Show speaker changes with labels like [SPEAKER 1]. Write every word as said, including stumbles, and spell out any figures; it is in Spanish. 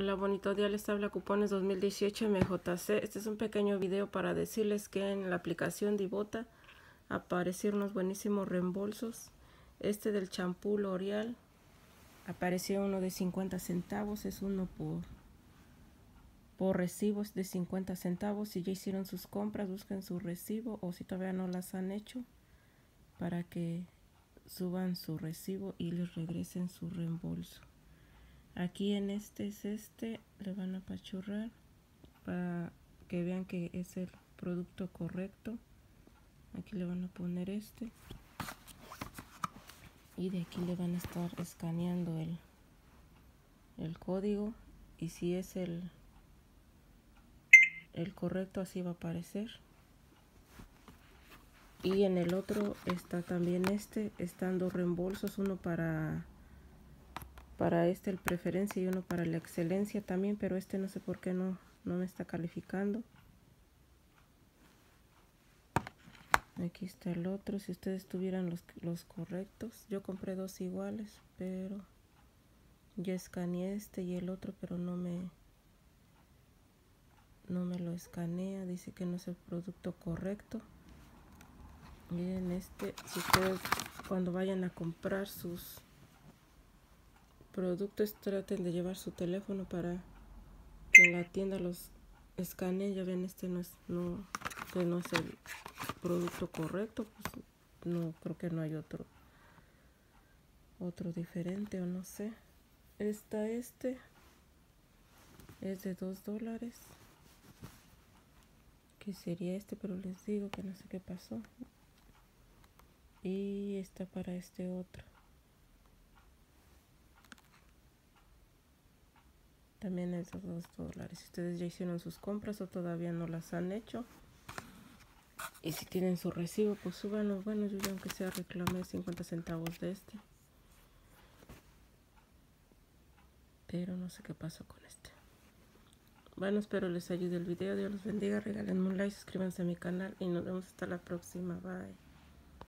[SPEAKER 1] Hola, bonito día, les habla Cupones dos mil dieciocho M J C. Este es un pequeño video para decirles que en la aplicación de Ibotta aparecieron unos buenísimos reembolsos. Este del champú L'Oreal apareció uno de cincuenta centavos, es uno por, por recibos de cincuenta centavos. Si ya hicieron sus compras, busquen su recibo, o si todavía no las han hecho, para que suban su recibo y les regresen su reembolso. Aquí en este es este, le van a apachurrar para que vean que es el producto correcto. Aquí le van a poner este y de aquí le van a estar escaneando el, el código, y si es el, el correcto, así va a aparecer. Y en el otro está también este, están dos reembolsos, uno para para este el preferencia y uno para la excelencia también, pero este no sé por qué no, no me está calificando. Aquí está el otro, si ustedes tuvieran los, los correctos. Yo compré dos iguales, pero ya escaneé este y el otro, pero no me no me lo escanea, dice que no es el producto correcto. Miren este, si ustedes cuando vayan a comprar sus productos, traten de llevar su teléfono para que en la tienda los escaneen. Ya ven, este no es, no, que no es el producto correcto, pues no, creo que no hay otro otro diferente, o no sé. Está este, es de dos dólares, que sería este, pero les digo que no sé qué pasó. Y está para este otro, también es de dos dólares. Si ustedes ya hicieron sus compras o todavía no las han hecho, y si tienen su recibo, pues súbanlo. Bueno, yo ya aunque sea reclamé cincuenta centavos de este, pero no sé qué pasó con este. Bueno, espero les ayude el video. Dios los bendiga, regálenme un like, suscríbanse a mi canal y nos vemos hasta la próxima. Bye.